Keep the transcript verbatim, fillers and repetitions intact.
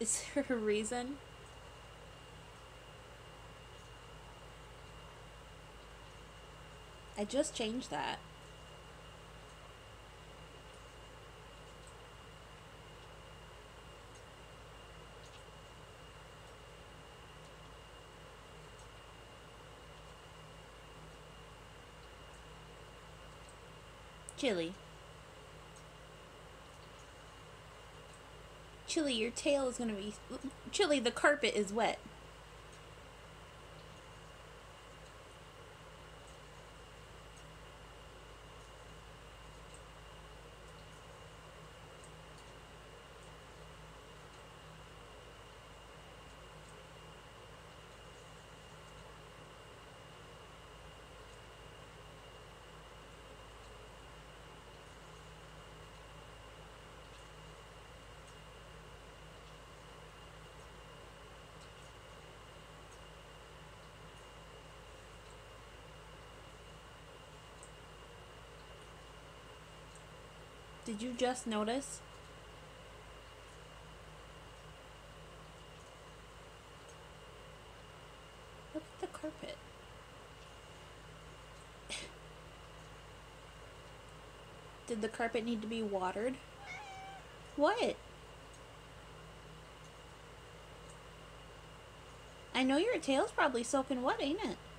Is there a reason? I just changed that. Chili. Chili, your tail is gonna be... Chili, the carpet is wet. Did you just notice? Look at the carpet. Did the carpet need to be watered? What? I know your tail's probably soaking wet, ain't it?